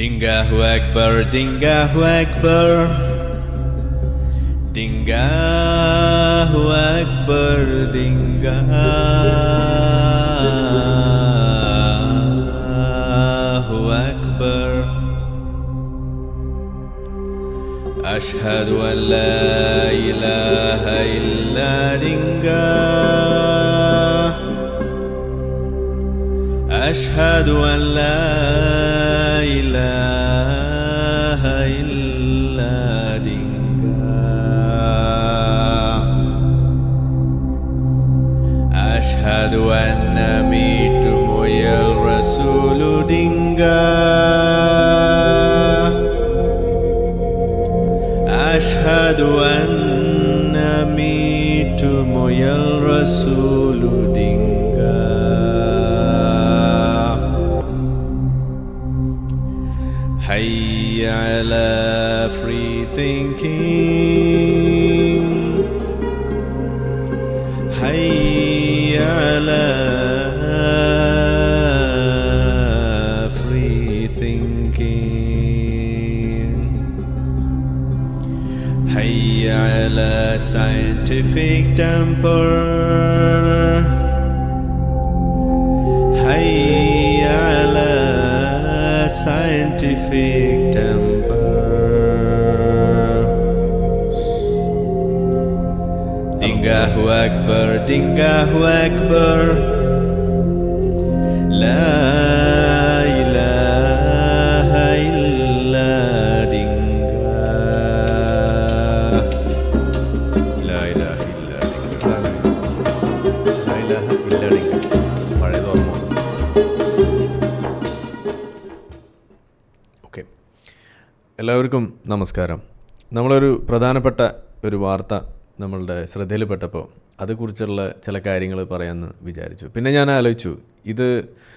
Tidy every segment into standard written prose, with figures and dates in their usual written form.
Dingahu Akbar, Dingahu Akbar, Dingahu Akbar, Dingahu Akbar. Ashhadu an la ilaha illa Dingah. Ashhadu an la ilaha illa Dingah. Ashhadu anna mitu moyal rasulu Dingah. Ashhadu anna mitu moyal rasulu Dingah. Hayya ala free thinking. Hayya ala free thinking. Hayya ala scientific temper. Hayya ala scientific temper. Dingahu Akbar, Dingahu Akbar. La ilaha illa Dingah. La ilaha illa Dingah. La ilaha illa Dingah. പഴയത് ഓർമ്മ. Okay, എല്ലാവർക്കും നമസ്കാരം. നമ്മളൊരു പ്രധാനപ്പെട്ട ഒരു വാർത്ത നമ്മളുടെ ശ്രദ്ധയിൽപ്പെട്ടപ്പോൾ അതേക്കുറിച്ചുള്ള ചില കാര്യങ്ങൾ പറയാമെന്ന് വിചാരിച്ചു. പിന്നെ ഞാൻ ആലോചിച്ചു, ഇത്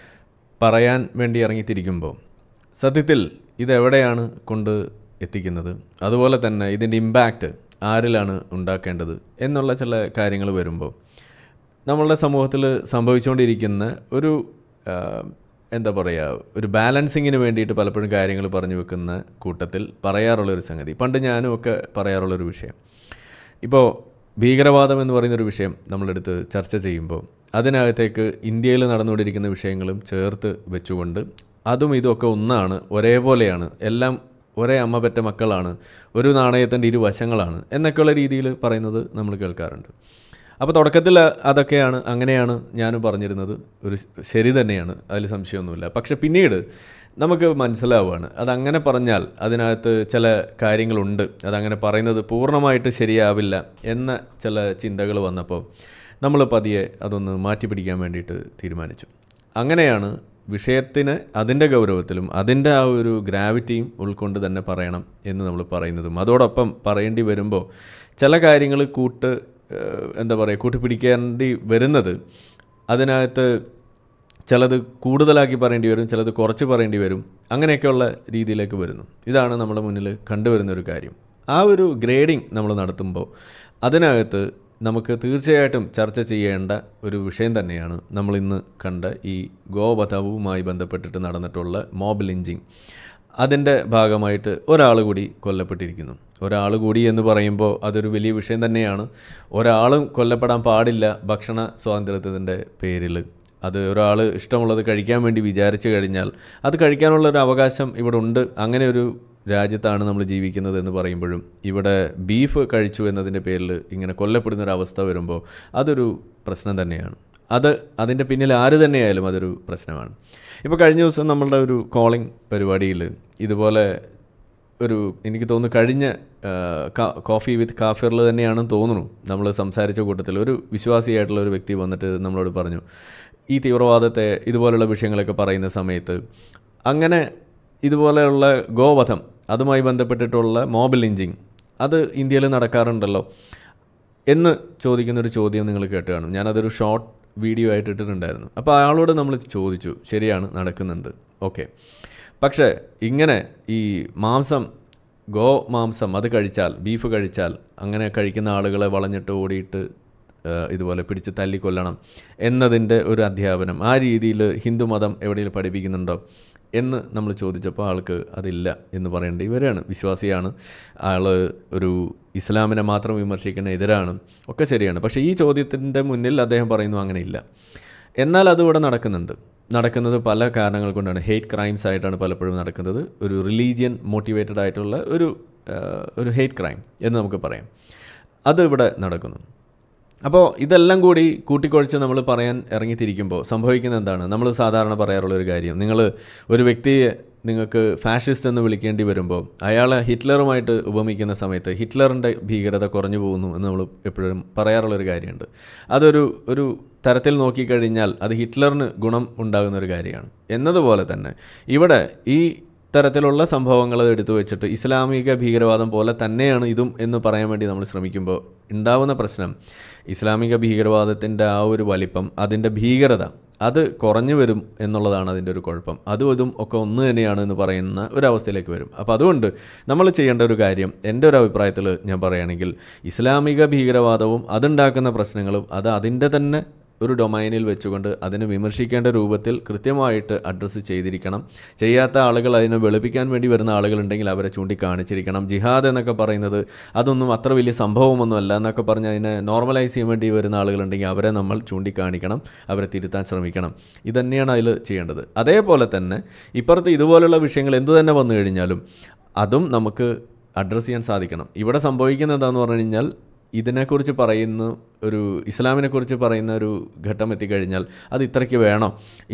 പറയാൻ വേണ്ടി ഇറങ്ങിത്തിരിക്കുമ്പോൾ സത്യത്തിൽ ഇതെവിടെയാണ് കൊണ്ട് എത്തിക്കുന്നത്, അതുപോലെ തന്നെ ഇതിൻ്റെ ഇമ്പാക്റ്റ് ആരിലാണ് ഉണ്ടാക്കേണ്ടത് എന്നുള്ള ചില കാര്യങ്ങൾ വരുമ്പോൾ നമ്മളുടെ സമൂഹത്തിൽ സംഭവിച്ചുകൊണ്ടിരിക്കുന്ന ഒരു എന്താ പറയുക, ഒരു ബാലൻസിങ്ങിന് വേണ്ടിയിട്ട് പലപ്പോഴും കാര്യങ്ങൾ പറഞ്ഞു വെക്കുന്ന കൂട്ടത്തിൽ പറയാറുള്ളൊരു സംഗതി, പണ്ട് ഞാനും ഒക്കെ പറയാറുള്ളൊരു വിഷയം, ഇപ്പോൾ ഭീകരവാദം എന്ന് പറയുന്നൊരു വിഷയം നമ്മളെടുത്ത് ചർച്ച ചെയ്യുമ്പോൾ അതിനകത്തേക്ക് ഇന്ത്യയിൽ നടന്നുകൊണ്ടിരിക്കുന്ന വിഷയങ്ങളും ചേർത്ത് വെച്ചുകൊണ്ട് അതും ഇതൊക്കെ ഒന്നാണ്, ഒരേപോലെയാണ്, എല്ലാം ഒരേ അമ്മ പെറ്റ മക്കളാണ്, ഒരു നാണയത്തിൻ്റെ ഇരുവശങ്ങളാണ് എന്നൊക്കെയുള്ള രീതിയിൽ പറയുന്നത് നമ്മൾ കേൾക്കാറുണ്ട്. അപ്പോൾ തുടക്കത്തിൽ അതൊക്കെയാണ്, അങ്ങനെയാണ് ഞാൻ പറഞ്ഞിരുന്നത്, ഒരു ശരി തന്നെയാണ്, അതിൽ സംശയമൊന്നുമില്ല. പക്ഷെ പിന്നീട് നമുക്ക് മനസ്സിലാവുകയാണ് അതങ്ങനെ പറഞ്ഞാൽ അതിനകത്ത് ചില കാര്യങ്ങളുണ്ട്, അതങ്ങനെ പറയുന്നത് പൂർണ്ണമായിട്ട് ശരിയാവില്ല എന്ന ചില ചിന്തകൾ വന്നപ്പോൾ നമ്മൾ പതിയെ അതൊന്ന് മാറ്റിപ്പിടിക്കാൻ വേണ്ടിയിട്ട് തീരുമാനിച്ചു. അങ്ങനെയാണ് വിഷയത്തിന് അതിൻ്റെ ഗൗരവത്തിലും അതിൻ്റെ ആ ഒരു ഗ്രാവിറ്റിയും ഉൾക്കൊണ്ട് തന്നെ പറയണം എന്ന് നമ്മൾ പറയുന്നതും, അതോടൊപ്പം പറയേണ്ടി വരുമ്പോൾ ചില കാര്യങ്ങൾ എന്താ പറയുക, കൂട്ടിപ്പിടിക്കേണ്ടി വരുന്നത് അതിനകത്ത് ചിലത് കൂടുതലാക്കി പറയേണ്ടി വരും, ചിലത് കുറച്ച് പറയേണ്ടി വരും, അങ്ങനെയൊക്കെയുള്ള രീതിയിലേക്ക് വരുന്നു. ഇതാണ് നമ്മുടെ മുന്നിൽ കണ്ടുവരുന്നൊരു കാര്യം. ആ ഒരു ഗ്രേഡിങ് നമ്മൾ നടത്തുമ്പോൾ അതിനകത്ത് നമുക്ക് തീർച്ചയായിട്ടും ചർച്ച ചെയ്യേണ്ട ഒരു വിഷയം തന്നെയാണ് നമ്മളിന്ന് കണ്ട ഈ ഗോവധവുമായി ബന്ധപ്പെട്ടിട്ട് നടന്നിട്ടുള്ള മോബ് ലിഞ്ചിങ്. അതിൻ്റെ ഭാഗമായിട്ട് ഒരാൾ കൂടി കൊല്ലപ്പെട്ടിരിക്കുന്നു. ഒരാൾ കൂടി എന്ന് പറയുമ്പോൾ അതൊരു വലിയ വിഷയം തന്നെയാണ്. ഒരാളും കൊല്ലപ്പെടാൻ പാടില്ല ഭക്ഷണ സ്വാതന്ത്ര്യത്തിൻ്റെ പേരിൽ. അത് ഒരാൾ ഇഷ്ടമുള്ളത് കഴിക്കാൻ വേണ്ടി വിചാരിച്ചു കഴിഞ്ഞാൽ അത് കഴിക്കാനുള്ളൊരു അവകാശം ഇവിടെ ഉണ്ട്. അങ്ങനെ ഒരു രാജ്യത്താണ് നമ്മൾ ജീവിക്കുന്നത് എന്ന് പറയുമ്പോഴും ഇവിടെ ബീഫ് കഴിച്ചു എന്നതിൻ്റെ പേരിൽ ഇങ്ങനെ കൊല്ലപ്പെടുന്നൊരവസ്ഥ വരുമ്പോൾ അതൊരു പ്രശ്നം തന്നെയാണ്. അതിൻ്റെ പിന്നിൽ ആര് തന്നെയായാലും അതൊരു പ്രശ്നമാണ്. ഇപ്പോൾ കഴിഞ്ഞ ദിവസം നമ്മളുടെ ഒരു കോളിംഗ് പരിപാടിയിൽ ഇതുപോലെ എനിക്ക് തോന്നുന്നു കഴിഞ്ഞ കോഫി വിത്ത് കാഫിറിൽ തന്നെയാണെന്ന് തോന്നുന്നു, നമ്മൾ സംസാരിച്ച കൂട്ടത്തിൽ ഒരു വിശ്വാസിയായിട്ടുള്ള ഒരു വ്യക്തി വന്നിട്ട് നമ്മളോട് പറഞ്ഞു, ഈ തീവ്രവാദത്തെ ഇതുപോലെയുള്ള വിഷയങ്ങളൊക്കെ പറയുന്ന സമയത്ത് അങ്ങനെ ഇതുപോലെയുള്ള ഗോവധം അതുമായി ബന്ധപ്പെട്ടിട്ടുള്ള മോബ് ലിഞ്ചിങ് അത് ഇന്ത്യയിൽ നടക്കാറുണ്ടല്ലോ എന്ന് ചോദിക്കുന്നൊരു ചോദ്യം നിങ്ങൾ കേട്ട് കാണും. ഞാനതൊരു ഷോർട്ട് വീഡിയോ ആയിട്ട് ഇട്ടിട്ടുണ്ടായിരുന്നു. അപ്പോൾ അയാളോട് നമ്മൾ ചോദിച്ചു, ശരിയാണ് നടക്കുന്നുണ്ട്, ഓക്കെ, പക്ഷേ ഇങ്ങനെ ഈ മാംസം അത് കഴിച്ചാൽ, ബീഫ് കഴിച്ചാൽ അങ്ങനെ കഴിക്കുന്ന ആളുകളെ വളഞ്ഞിട്ട് ഓടിയിട്ട് ഇതുപോലെ പിടിച്ച് തല്ലിക്കൊല്ലണം എന്നതിൻ്റെ ഒരു അധ്യാപനം ആ രീതിയിൽ ഹിന്ദുമതം എവിടെയെങ്കിലും പഠിപ്പിക്കുന്നുണ്ടോ എന്ന് നമ്മൾ ചോദിച്ചപ്പോൾ ആൾക്ക് അതില്ല എന്ന് പറയേണ്ടി വരികയാണ്. വിശ്വാസിയാണ് ആൾ, ഒരു ഇസ്ലാമിനെ മാത്രം വിമർശിക്കുന്ന എതിരാണ്, ഒക്കെ ശരിയാണ്. പക്ഷേ ഈ ചോദ്യത്തിൻ്റെ മുന്നിൽ അദ്ദേഹം പറയുന്നു അങ്ങനെയില്ല. എന്നാൽ അതിവിടെ നടക്കുന്നത് പല കാരണങ്ങൾ കൊണ്ടാണ്. ഹെയ്റ്റ് ക്രൈംസ് ആയിട്ടാണ് പലപ്പോഴും നടക്കുന്നത്. ഒരു റിലീജിയൻ മോട്ടിവേറ്റഡ് ആയിട്ടുള്ള ഒരു ഹെയ്റ്റ് ക്രൈം എന്ന് നമുക്ക് പറയാം. അത് ഇവിടെ നടക്കുന്നു. അപ്പോൾ ഇതെല്ലാം കൂടി കൂട്ടിക്കുഴച്ച് നമ്മൾ പറയാൻ ഇറങ്ങിത്തിരിക്കുമ്പോൾ സംഭവിക്കുന്നത് എന്താണ്? നമ്മൾ സാധാരണ പറയാറുള്ളൊരു കാര്യം, നിങ്ങൾ ഒരു വ്യക്തിയെ നിങ്ങൾക്ക് ഫാഷിസ്റ്റ് എന്ന് വിളിക്കേണ്ടി വരുമ്പോൾ അയാളെ ഹിറ്റ്ലറുമായിട്ട് ഉപമിക്കുന്ന സമയത്ത് ഹിറ്റ്ലറിൻ്റെ ഭീകരത കുറഞ്ഞു പോകുന്നു എന്ന് നമ്മൾ എപ്പോഴും പറയാറുള്ളൊരു കാര്യമുണ്ട്. ഒരു തരത്തിൽ നോക്കിക്കഴിഞ്ഞാൽ അത് ഹിറ്റ്ലറിന് ഗുണം ഉണ്ടാകുന്നൊരു കാര്യമാണ്. എന്നതുപോലെ തന്നെ ഇവിടെ ഈ തരത്തിലുള്ള സംഭവങ്ങൾ എടുത്തു വെച്ചിട്ട് ഇസ്ലാമിക ഭീകരവാദം പോലെ തന്നെയാണ് ഇതും എന്ന് പറയാൻ വേണ്ടി നമ്മൾ ശ്രമിക്കുമ്പോൾ ഉണ്ടാവുന്ന പ്രശ്നം, ഇസ്ലാമിക ഭീകരവാദത്തിൻ്റെ ആ ഒരു വലിപ്പം, അതിൻ്റെ ഭീകരത അത് കുറഞ്ഞു വരും എന്നുള്ളതാണ് അതിൻ്റെ ഒരു കുഴപ്പം. ഇതും ഒക്കെ ഒന്ന് തന്നെയാണ് എന്ന് പറയുന്ന ഒരവസ്ഥയിലേക്ക് വരും. അപ്പോൾ അതുകൊണ്ട് നമ്മൾ ചെയ്യേണ്ട ഒരു കാര്യം, എൻ്റെ ഒരു അഭിപ്രായത്തിൽ ഞാൻ പറയുകയാണെങ്കിൽ, ഇസ്ലാമിക ഭീകരവാദവും അതുണ്ടാക്കുന്ന പ്രശ്നങ്ങളും അത് അതിൻ്റെ തന്നെ ഒരു ഡൊമൈനിൽ വെച്ചുകൊണ്ട് അതിനെ വിമർശിക്കേണ്ട രൂപത്തിൽ കൃത്യമായിട്ട് അഡ്രസ്സ് ചെയ്തിരിക്കണം. ചെയ്യാത്ത ആളുകൾ, അതിനെ വെളുപ്പിക്കാൻ വേണ്ടി വരുന്ന ആളുകളുണ്ടെങ്കിൽ അവരെ ചൂണ്ടിക്കാണിച്ചിരിക്കണം. ജിഹാദ് എന്നൊക്കെ പറയുന്നത് അതൊന്നും അത്ര വലിയ സംഭവമൊന്നുമല്ല എന്നൊക്കെ പറഞ്ഞ് അതിനെ നോർമലൈസ് ചെയ്യാൻ വേണ്ടി വരുന്ന ആളുകളുണ്ടെങ്കിൽ അവരെ നമ്മൾ ചൂണ്ടിക്കാണിക്കണം, അവരെ തിരുത്താൻ ശ്രമിക്കണം. ഇതുതന്നെയാണ് അതിൽ ചെയ്യേണ്ടത്. അതേപോലെ തന്നെ ഇപ്പുറത്ത് ഇതുപോലുള്ള വിഷയങ്ങൾ എന്തു തന്നെ വന്നു കഴിഞ്ഞാലും അതും നമുക്ക് അഡ്രസ്സ് ചെയ്യാൻ സാധിക്കണം. ഇവിടെ സംഭവിക്കുന്നത് എന്താണെന്ന് പറഞ്ഞു കഴിഞ്ഞാൽ, ഇതിനെക്കുറിച്ച് പറയുന്ന ഇസ്ലാമിനെക്കുറിച്ച് പറയുന്ന ഒരു ഘട്ടം എത്തിക്കഴിഞ്ഞാൽ അത് ഇത്രയ്ക്ക് വേണം,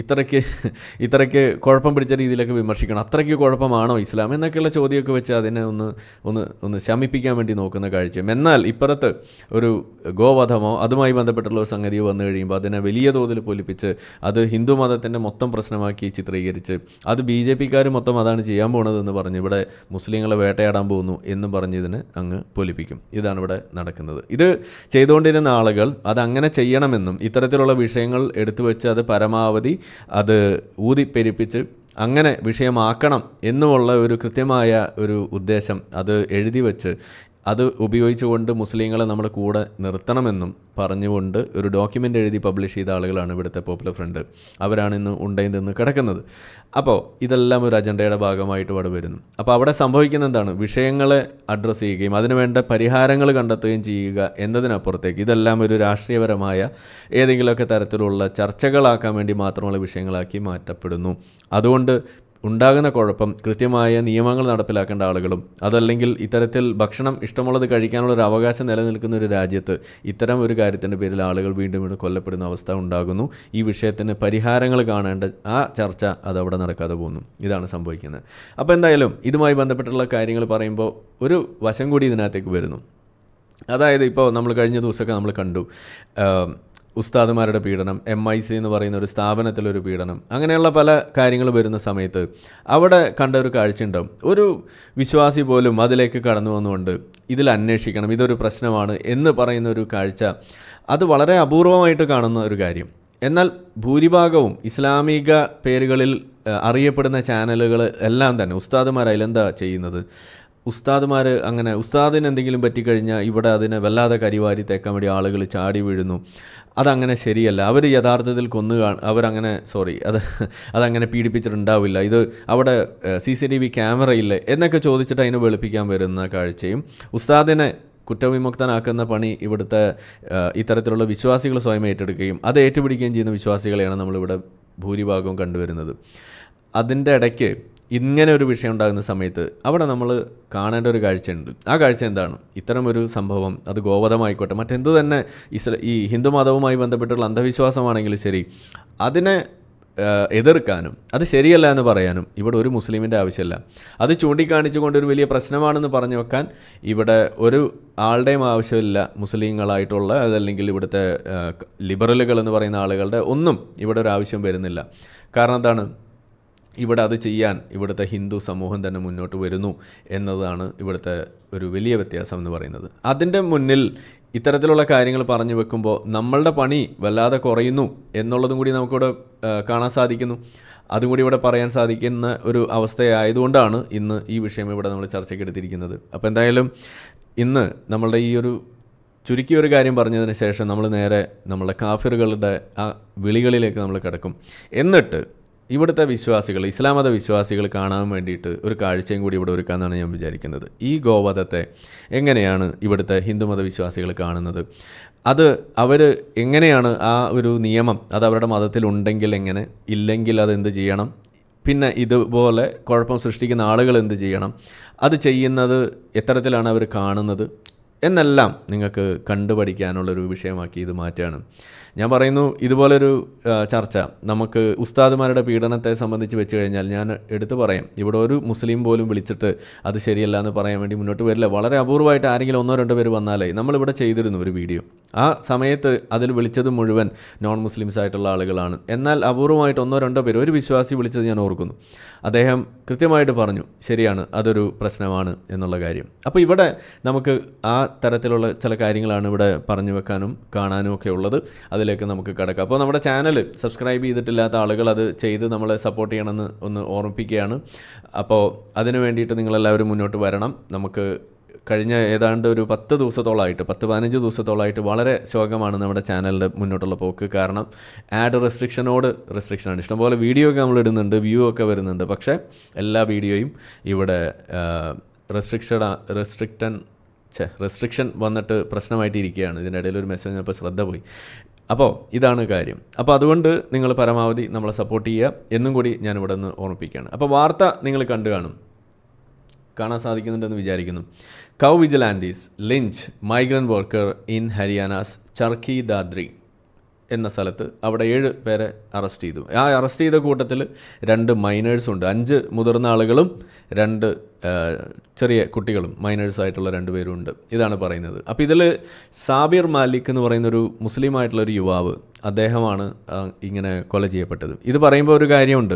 ഇത്രയ്ക്ക് കുഴപ്പം പിടിച്ച രീതിയിലൊക്കെ വിമർശിക്കണം, അത്രയ്ക്ക് കുഴപ്പമാണോ ഇസ്ലാം എന്നൊക്കെയുള്ള ചോദ്യമൊക്കെ വെച്ച് അതിനെ ഒന്ന് ശമിപ്പിക്കാൻ വേണ്ടി നോക്കുന്ന കാഴ്ചയും. എന്നാൽ ഇപ്പുറത്ത് ഒരു ഗോവധമോ അതുമായി ബന്ധപ്പെട്ടുള്ള ഒരു സംഗതിയോ വന്നു കഴിയുമ്പോൾ അതിനെ വലിയ തോതിൽ പൊലിപ്പിച്ച് അത് ഹിന്ദു മതത്തിൻ്റെ മൊത്തം പ്രശ്നമാക്കി ചിത്രീകരിച്ച് അത് BJP-ക്കാർ മൊത്തം അതാണ് ചെയ്യാൻ പോകുന്നതെന്ന് പറഞ്ഞ് ഇവിടെ മുസ്ലിങ്ങളെ വേട്ടയാടാൻ പോകുന്നു എന്നും പറഞ്ഞ് ഇതിന് അങ്ങ് പൊലിപ്പിക്കും. ഇതാണ് ഇവിടെ നടക്കുന്നത്. ഇത് ചെയ്തുകൊണ്ടിരുന്ന ആളുകൾ അതങ്ങനെ ചെയ്യണമെന്നും ഇത്തരത്തിലുള്ള വിഷയങ്ങൾ എടുത്തു വെച്ച് അത് പരമാവധി അത് ഊതിപ്പെരിപ്പിച്ച് അങ്ങനെ വിഷയമാക്കണം എന്നുമുള്ള ഒരു കൃത്യമായ ഒരു ഉദ്ദേശം അത് എഴുതി വെച്ച് അത് ഉപയോഗിച്ചുകൊണ്ട് മുസ്ലിങ്ങളെ നമ്മുടെ കൂടെ നിർത്തണമെന്നും പറഞ്ഞുകൊണ്ട് ഒരു ഡോക്യുമെൻ്റ് എഴുതി പബ്ലിഷ് ചെയ്ത ആളുകളാണ് ഇവിടുത്തെ പോപ്പുലർ ഫ്രണ്ട്. അവരാണ് ഇന്ന് ഉണ്ടയിൽ നിന്ന് കിടക്കുന്നത്. അപ്പോൾ ഇതെല്ലാം ഒരു അജണ്ടയുടെ ഭാഗമായിട്ട് അവിടെ വരുന്നു. അപ്പോൾ അവിടെ സംഭവിക്കുന്ന എന്താണ്? വിഷയങ്ങളെ അഡ്രസ്സ് ചെയ്യുകയും അതിനുവേണ്ട പരിഹാരങ്ങൾ കണ്ടെത്തുകയും ചെയ്യുക എന്നതിനപ്പുറത്തേക്ക് ഇതെല്ലാം ഒരു രാഷ്ട്രീയപരമായ ഏതെങ്കിലുമൊക്കെ തരത്തിലുള്ള ചർച്ചകളാക്കാൻ വേണ്ടി മാത്രമുള്ള വിഷയങ്ങളാക്കി മാറ്റപ്പെടുന്നു. അതുകൊണ്ട് ഉണ്ടാകുന്ന കുഴപ്പം, കൃത്യമായ നിയമങ്ങൾ നടപ്പിലാക്കേണ്ട ആളുകളും അതല്ലെങ്കിൽ ഇത്തരത്തിൽ ഭക്ഷണം ഇഷ്ടമുള്ളത് കഴിക്കാനുള്ള ഒരു അവകാശം നിലനിൽക്കുന്ന ഒരു രാജ്യത്ത് ഇത്തരം ഒരു കാര്യത്തിൻ്റെ പേരിൽ ആളുകൾ വീണ്ടും കൊല്ലപ്പെടുന്ന അവസ്ഥ ഉണ്ടാകുന്നു. ഈ വിഷയത്തിന് പരിഹാരങ്ങൾ കാണേണ്ട ആ ചർച്ച അതവിടെ നടക്കാതെ പോകുന്നു. ഇതാണ് സംഭവിക്കുന്നത്. അപ്പോൾ എന്തായാലും ഇതുമായി ബന്ധപ്പെട്ടുള്ള കാര്യങ്ങൾ പറയുമ്പോൾ ഒരു വശം കൂടി ഇതിനകത്തേക്ക് വരുന്നു. അതായത് ഇപ്പോൾ നമ്മൾ കഴിഞ്ഞ ദിവസമൊക്കെ നമ്മൾ കണ്ടു ഉസ്താദുമാരുടെ പീഡനം, MIC എന്ന് പറയുന്ന ഒരു സ്ഥാപനത്തിലൊരു പീഡനം, അങ്ങനെയുള്ള പല കാര്യങ്ങൾ വരുന്ന സമയത്ത് അവിടെ കണ്ട ഒരു കാഴ്ചയുണ്ടാവും. ഒരു വിശ്വാസി പോലും അതിലേക്ക് കടന്നു വന്നുകൊണ്ട് ഇതിൽ അന്വേഷിക്കണം, ഇതൊരു പ്രശ്നമാണ് എന്ന് പറയുന്ന ഒരു കാഴ്ച അത് വളരെ അപൂർവമായിട്ട് കാണുന്ന ഒരു കാര്യം. എന്നാൽ ഭൂരിഭാഗവും ഇസ്ലാമിക പേരുകളിൽ അറിയപ്പെടുന്ന ചാനലുകൾ എല്ലാം തന്നെ ഉസ്താദുമാർ അതിലെന്താ ചെയ്യുന്നത്? ഉസ്താദുമാർ അങ്ങനെ ഉസ്താദിന് എന്തെങ്കിലും പറ്റിക്കഴിഞ്ഞാൽ ഇവിടെ അതിനെ വല്ലാതെ കരിവാരി തേക്കാൻ വേണ്ടി ആളുകൾ ചാടി വീഴുന്നു. അതങ്ങനെ ശരിയല്ല. അവർ യഥാർത്ഥത്തിൽ അതങ്ങനെ പീഡിപ്പിച്ചിട്ടുണ്ടാവില്ല. ഇത് അവിടെ CCTV ക്യാമറ ഇല്ലേ എന്നൊക്കെ ചോദിച്ചിട്ട് അതിനെ വെളുപ്പിക്കാൻ വരുന്ന കാഴ്ചയും ഉസ്താദിനെ കുറ്റവിമുക്തനാക്കുന്ന പണി ഇവിടുത്തെ ഇത്തരത്തിലുള്ള വിശ്വാസികൾ സ്വയം ഏറ്റെടുക്കുകയും അത് ഏറ്റുപിടിക്കുകയും ചെയ്യുന്ന വിശ്വാസികളെയാണ് നമ്മളിവിടെ ഭൂരിഭാഗവും കണ്ടുവരുന്നത്. അതിൻ്റെ ഇടയ്ക്ക് ഇങ്ങനെ ഒരു വിഷയം ഉണ്ടാകുന്ന സമയത്ത് അവിടെ നമ്മൾ കാണേണ്ട ഒരു കാഴ്ചയുണ്ട്. ആ കാഴ്ച എന്താണ്? ഇത്തരം ഒരു സംഭവം, അത് ഗോവധമായിക്കോട്ടെ മറ്റെന്തു തന്നെ ഈ ഹിന്ദു മതവുമായി ബന്ധപ്പെട്ടുള്ള അന്ധവിശ്വാസമാണെങ്കിലും ശരി, അതിനെ എതിർക്കാനും അത് ശരിയല്ല എന്ന് പറയാനും ഇവിടെ ഒരു മുസ്ലിമിൻ്റെ ആവശ്യമില്ല. അത് ചൂണ്ടിക്കാണിച്ചുകൊണ്ട് ഒരു വലിയ പ്രശ്നമാണെന്ന് പറഞ്ഞു വെക്കാൻ ഇവിടെ ഒരു ആളുടെയും ആവശ്യമില്ല. മുസ്ലിങ്ങളായിട്ടുള്ള അതല്ലെങ്കിൽ ഇവിടുത്തെ ലിബറലുകൾ എന്ന് പറയുന്ന ആളുകളുടെ ഒന്നും ഇവിടെ ഒരു ആവശ്യം വരുന്നില്ല. കാരണം എന്താണ്? ഇവിടെ അത് ചെയ്യാൻ ഇവിടുത്തെ ഹിന്ദു സമൂഹം തന്നെ മുന്നോട്ട് വരുന്നു എന്നതാണ് ഇവിടുത്തെ ഒരു വലിയ വ്യത്യാസം എന്ന് പറയുന്നത്. അതിൻ്റെ മുന്നിൽ ഇത്തരത്തിലുള്ള കാര്യങ്ങൾ പറഞ്ഞു വെക്കുമ്പോൾ നമ്മളുടെ പണി വല്ലാതെ കുറയുന്നു എന്നുള്ളതും കൂടി നമുക്കിവിടെ കാണാൻ സാധിക്കുന്നു. അതും കൂടി ഇവിടെ പറയാൻ സാധിക്കുന്ന ഒരു അവസ്ഥയായതുകൊണ്ടാണ് ഇന്ന് ഈ വിഷയം ഇവിടെ നമ്മൾ ചർച്ചയ്ക്ക് എടുത്തിരിക്കുന്നത്. അപ്പോൾ എന്തായാലും ഇന്ന് നമ്മളുടെ ഈ ഒരു ചുരുക്കിയൊരു കാര്യം പറഞ്ഞതിന് ശേഷം നമ്മൾ നേരെ നമ്മളുടെ കാഫിറുകളുടെ ആ വിളികളിലേക്ക് നമ്മൾ കിടക്കും. എന്നിട്ട് ഇവിടുത്തെ വിശ്വാസികൾ, ഇസ്ലാം മത വിശ്വാസികൾ കാണാൻ വേണ്ടിയിട്ട് ഒരു കാഴ്ചയും കൂടി ഇവിടെ ഒരുക്കാമെന്നാണ് ഞാൻ വിചാരിക്കുന്നത്. ഈ ഗോവധത്തെ എങ്ങനെയാണ് ഇവിടുത്തെ ഹിന്ദുമത വിശ്വാസികൾ കാണുന്നത്, അത് അവർ എങ്ങനെയാണ് ആ ഒരു നിയമം അത് അവരുടെ മതത്തിലുണ്ടെങ്കിൽ എങ്ങനെ, ഇല്ലെങ്കിൽ അതെന്ത് ചെയ്യണം, പിന്നെ ഇതുപോലെ കുഴപ്പം സൃഷ്ടിക്കുന്ന ആളുകൾ എന്ത് ചെയ്യണം, അത് ചെയ്യുന്നത് എത്തരത്തിലാണ് അവർ കാണുന്നത് എന്നെല്ലാം നിങ്ങൾക്ക് കണ്ടുപഠിക്കാനുള്ളൊരു വിഷയമാക്കി ഇത് മാറ്റുകയാണ്. ഞാൻ പറയുന്നു, ഇതുപോലൊരു ചർച്ച നമുക്ക് ഉസ്താദുമാരുടെ പീഡനത്തെ സംബന്ധിച്ച് വെച്ച് കഴിഞ്ഞാൽ ഞാൻ എടുത്തു പറയാം, ഇവിടെ ഒരു മുസ്ലിം പോലും വിളിച്ചിട്ട് അത് ശരിയല്ല എന്ന് പറയാൻ വേണ്ടി മുന്നോട്ട് വരില്ല. വളരെ അപൂർവമായിട്ട് ആരെങ്കിലും 1-2 പേര് വന്നാലേ, നമ്മളിവിടെ ചെയ്തിരുന്നു ഒരു വീഡിയോ, ആ സമയത്ത് അതിൽ വിളിച്ചത് മുഴുവൻ നോൺ മുസ്ലിംസ് ആയിട്ടുള്ള ആളുകളാണ്. എന്നാൽ അപൂർവമായിട്ട് 1-2 പേര്, ഒരു വിശ്വാസി വിളിച്ചത് ഞാൻ ഓർക്കുന്നു. അദ്ദേഹം കൃത്യമായിട്ട് പറഞ്ഞു ശരിയാണ്, അതൊരു പ്രശ്നമാണ് എന്നുള്ള കാര്യം. അപ്പോൾ ഇവിടെ നമുക്ക് ആ തരത്തിലുള്ള ചില കാര്യങ്ങളാണ് ഇവിടെ പറഞ്ഞു വെക്കാനും കാണാനും ഒക്കെ ഉള്ളത്. അതിലേക്ക് നമുക്ക് കിടക്കാം. അപ്പോൾ നമ്മുടെ ചാനൽ സബ്സ്ക്രൈബ് ചെയ്തിട്ടില്ലാത്ത ആളുകൾ അത് ചെയ്ത് നമ്മളെ സപ്പോർട്ട് ചെയ്യണമെന്ന് ഒന്ന് ഓർമ്മിപ്പിക്കുകയാണ്. അപ്പോൾ അതിന് വേണ്ടിയിട്ട് നിങ്ങളെല്ലാവരും മുന്നോട്ട് വരണം. നമുക്ക് കഴിഞ്ഞ ഏതാണ്ട് ഒരു 10 ദിവസത്തോളമായിട്ട് 10-15 ദിവസത്തോളമായിട്ട് വളരെ ശോകമാണ് നമ്മുടെ ചാനലിൻ്റെ മുന്നോട്ടുള്ള പോക്ക്. കാരണം ആഡ് റെസ്ട്രിക്ഷനാണ്. ഇഷ്ടംപോലെ വീഡിയോ ഒക്കെ നമ്മൾ ഇടുന്നുണ്ട്, വ്യൂ ഒക്കെ വരുന്നുണ്ട്, പക്ഷേ എല്ലാ വീഡിയോയും ഇവിടെ റെസ്ട്രിക്ഷൻ വന്നിട്ട് പ്രശ്നമായിട്ട് ഇരിക്കുകയാണ്. ഇതിൻ്റെ ഇടയിൽ ഒരു മെസ്സേജ് അപ്പോൾ ശ്രദ്ധ പോയി. അപ്പോൾ ഇതാണ് കാര്യം. അപ്പോൾ അതുകൊണ്ട് നിങ്ങൾ പരമാവധി നമ്മളെ സപ്പോർട്ട് ചെയ്യുക എന്നും കൂടി ഞാനിവിടെ നിന്ന് ഓർമ്മിപ്പിക്കുകയാണ്. അപ്പോൾ വാർത്ത നിങ്ങൾ കാണാൻ സാധിക്കുന്നുണ്ടെന്ന് വിചാരിക്കുന്നു. Cow vigilantes lynch migrant worker in Haryana's Charkhi Dadri എന്ന സ്ഥലത്ത് അവിടെ 7 പേരെ അറസ്റ്റ് ചെയ്തു. ആ അറസ്റ്റ് ചെയ്ത കൂട്ടത്തിൽ 2 മൈനേഴ്സുണ്ട്. 5 മുതിർന്ന ആളുകളും 2 ചെറിയ കുട്ടികളും മൈനേഴ്സായിട്ടുള്ള 2 പേരുണ്ട്. ഇതാണ് പറയുന്നത്. അപ്പോൾ ഇതിൽ സാബിർ മാലിക് എന്ന് പറയുന്നൊരു മുസ്ലിമായിട്ടുള്ളൊരു യുവാവ്, അദ്ദേഹമാണ് ഇങ്ങനെ കൊല ചെയ്യപ്പെട്ടത്. ഇത് പറയുമ്പോൾ ഒരു കാര്യമുണ്ട്,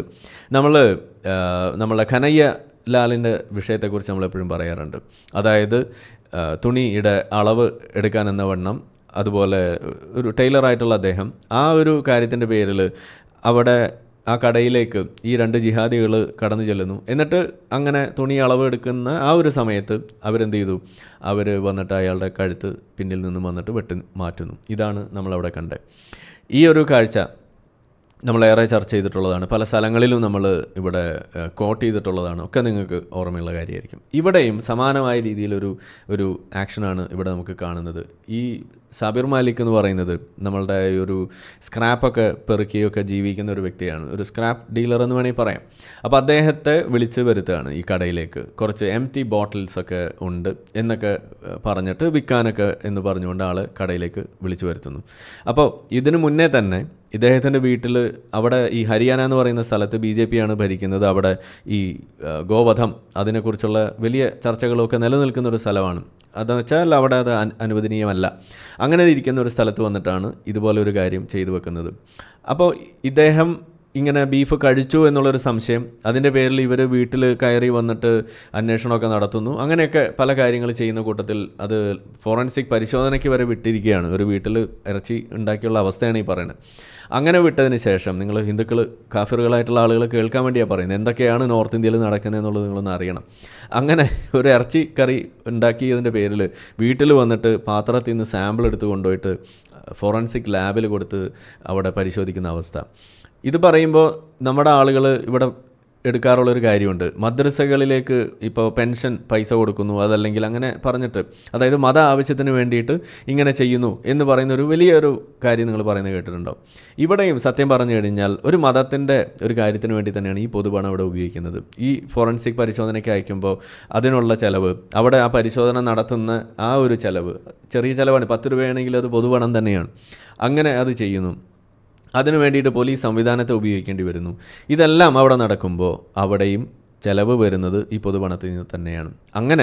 നമ്മളെ കനയ്യ ലാലിൻ്റെ വിഷയത്തെക്കുറിച്ച് നമ്മളെപ്പോഴും പറയാറുണ്ട്. അതായത് തുണിയുടെ അളവ് എടുക്കാനെന്ന വണ്ണം, അതുപോലെ ഒരു ടൈലറായിട്ടുള്ള അദ്ദേഹം ആ ഒരു കാര്യത്തിൻ്റെ പേരിൽ അവിടെ ആ കടയിലേക്ക് ഈ 2 ജിഹാദികൾ കടന്നു ചെല്ലുന്നു. എന്നിട്ട് അങ്ങനെ തുണി അളവ് എടുക്കുന്ന ആ ഒരു സമയത്ത് അവരെന്ത് ചെയ്തു, അവർ വന്നിട്ട് അയാളുടെ കഴുത്ത് പിന്നിൽ നിന്നും വന്നിട്ട് വെട്ടി മാറ്റുന്നു. ഇതാണ് നമ്മളവിടെ കണ്ടത്. ഈ ഒരു കാഴ്ച നമ്മളേറെ ചർച്ച ചെയ്തിട്ടുള്ളതാണ്. പല സ്ഥലങ്ങളിലും നമ്മൾ ഇവിടെ കോട്ട് ചെയ്തിട്ടുള്ളതാണ്. ഒക്കെ നിങ്ങൾക്ക് ഓർമ്മയുള്ള കാര്യമായിരിക്കും. ഇവിടെയും സമാനമായ രീതിയിലൊരു ആക്ഷനാണ് ഇവിടെ നമുക്ക് കാണുന്നത്. ഈ സാബിർ മാലിക് എന്ന് പറയുന്നത് നമ്മളുടെ ഒരു സ്ക്രാപ്പൊക്കെ പെറുക്കിയൊക്കെ ജീവിക്കുന്ന ഒരു വ്യക്തിയാണ്. ഒരു സ്ക്രാപ്പ് ഡീലർ എന്ന് വേണമെങ്കിൽ പറയാം. അപ്പോൾ അദ്ദേഹത്തെ വിളിച്ച് വരുത്തുകയാണ് ഈ കടയിലേക്ക്. കുറച്ച് എംപ്റ്റി ബോട്ടിൽസൊക്കെ ഉണ്ട് എന്നൊക്കെ പറഞ്ഞിട്ട് വിൽക്കാനൊക്കെ എന്ന് പറഞ്ഞുകൊണ്ട് ആൾ കടയിലേക്ക് വിളിച്ചു വരുത്തുന്നു. അപ്പോൾ ഇതിനു മുന്നേ തന്നെ ഇദ്ദേഹത്തിൻ്റെ വീട്ടിൽ, അവിടെ ഈ ഹരിയാന എന്ന് പറയുന്ന സ്ഥലത്ത് BJP ആണ് ഭരിക്കുന്നത്. അവിടെ ഈ ഗോവധം അതിനെക്കുറിച്ചുള്ള വലിയ ചർച്ചകളൊക്കെ നിലനിൽക്കുന്ന ഒരു സ്ഥലമാണ്. അതെന്ന് വെച്ചാൽ അവിടെ അത് അനുവദനീയമല്ല. അങ്ങനെ ഇരിക്കുന്ന ഒരു സ്ഥലത്ത് വന്നിട്ടാണ് ഇതുപോലെ ഒരു കാര്യം ചെയ്തു വെക്കുന്നത്. അപ്പോൾ ഇദ്ദേഹം ഇങ്ങനെ ബീഫ് കഴിച്ചു എന്നുള്ളൊരു സംശയം, അതിൻ്റെ പേരിൽ ഇവർ വീട്ടിൽ കയറി വന്നിട്ട് അന്വേഷണമൊക്കെ നടത്തുന്നു. അങ്ങനെയൊക്കെ പല കാര്യങ്ങൾ ചെയ്യുന്ന കൂട്ടത്തിൽ അത് ഫോറൻസിക് പരിശോധനയ്ക്ക് വരെ വിട്ടിരിക്കുകയാണ്. ഒരു വീട്ടിൽ ഇറച്ചി ഉണ്ടാക്കിയുള്ള അവസ്ഥയാണ് ഈ പറയുന്നത്. അങ്ങനെ വിട്ടതിന് ശേഷം നിങ്ങൾ ഹിന്ദുക്കൾ, കാഫിറുകളായിട്ടുള്ള ആളുകൾ കേൾക്കാൻ വേണ്ടിയാണ് പറയുന്നത്, എന്തൊക്കെയാണ് നോർത്ത് ഇന്ത്യയിൽ നടക്കുന്നത് എന്നുള്ളത് നിങ്ങളൊന്ന് അറിയണം. അങ്ങനെ ഒരു ഇറച്ചി കറി ഉണ്ടാക്കിയതിൻ്റെ പേരിൽ വീട്ടിൽ വന്നിട്ട് പാത്രത്തിൽ നിന്ന് സാമ്പിൾ എടുത്ത് കൊണ്ടുപോയിട്ട് ഫോറൻസിക് ലാബിൽ കൊടുത്ത് അവിടെ പരിശോധിക്കുന്ന അവസ്ഥ. ഇത് പറയുമ്പോൾ നമ്മുടെ ആളുകൾ ഇവിടെ എടുക്കാറുള്ളൊരു കാര്യമുണ്ട്. മദ്രസകളിലേക്ക് ഇപ്പോൾ പെൻഷൻ പൈസ കൊടുക്കുന്നു, അതല്ലെങ്കിൽ അങ്ങനെ പറഞ്ഞിട്ട്, അതായത് മത ആവശ്യത്തിന് വേണ്ടിയിട്ട് ഇങ്ങനെ ചെയ്യുന്നു എന്ന് പറയുന്നൊരു വലിയൊരു കാര്യം നിങ്ങൾ പറയുന്നത് കേട്ടിട്ടുണ്ടാവും. ഇവിടെയും സത്യം പറഞ്ഞു കഴിഞ്ഞാൽ ഒരു മതത്തിൻ്റെ ഒരു കാര്യത്തിന് വേണ്ടി തന്നെയാണ് ഈ പൊതുപണം ഇവിടെ ഉപയോഗിക്കുന്നത്. ഈ ഫോറൻസിക് പരിശോധനയ്ക്ക് അയക്കുമ്പോൾ അതിനുള്ള ചിലവ്, അവിടെ ആ പരിശോധന നടത്തുന്ന ആ ഒരു ചിലവ്, ചെറിയ ചിലവാണ്. 10 രൂപയാണെങ്കിൽ അത് പൊതുപണം തന്നെയാണ്. അങ്ങനെ അത് ചെയ്യുന്നു. അതിനു വേണ്ടിയിട്ട് പോലീസ് സംവിധാനത്തെ ഉപയോഗിക്കേണ്ടി വരുന്നു. ഇതെല്ലാം അവിടെ നടക്കുമ്പോൾ അവിടെയും ചിലവ് വരുന്നത് ഈ പൊതുപണത്തിൽ നിന്ന് തന്നെയാണ്. അങ്ങനെ